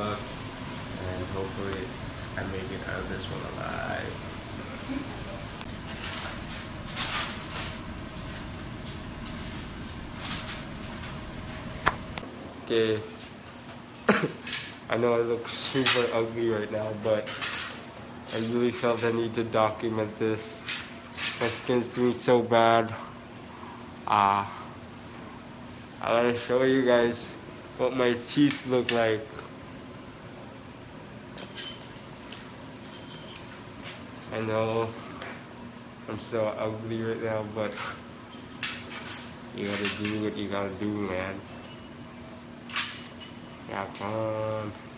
luck, and hopefully I make it out of this one alive. Okay. I know I look super ugly right now, but I really felt I need to document this. My skin's doing so bad. I want to show you guys what my teeth look like. I know I'm so ugly right now, but you gotta do what you gotta do, man. Yeah, come on.